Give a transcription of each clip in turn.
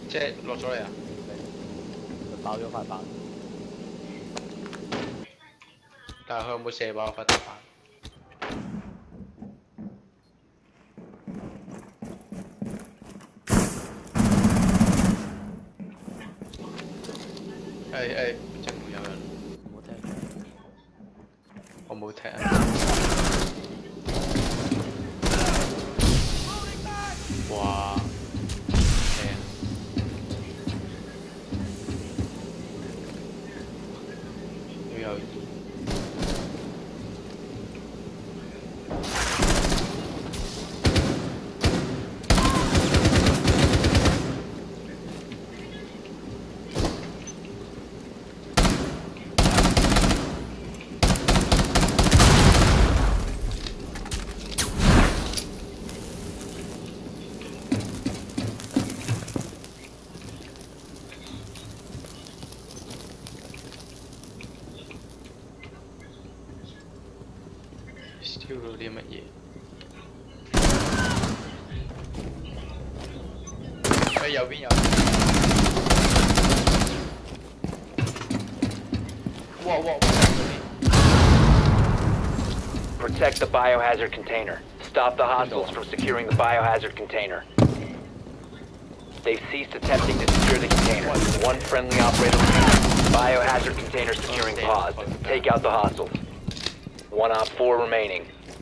即係落咗嚟啊！ 佢爆咗塊板。 但係佢有冇射爆塊大板？正會有人。 冇聽。 我冇踢啊！哇！正。要有意。燒到啲乜嘢？右邊有。哇！ Protect the biohazard container. Stop the hostiles from securing the biohazard container. They've ceased attempting to secure the container. One friendly operator remaining. Biohazard container securing paused. Take out the hostiles. One op 4 remaining.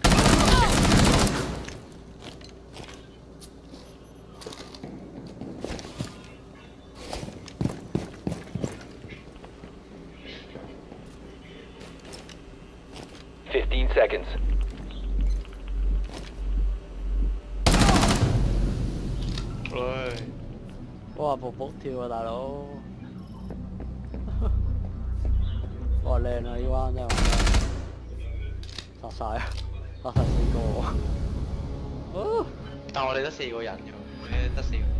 Fifteen seconds. 哇！仆仆跳啊，大佬！哇，靚啊！呢彎真係玩得，殺晒啊！殺晒4個喎！ 但我哋得4個人啫喎，得4個。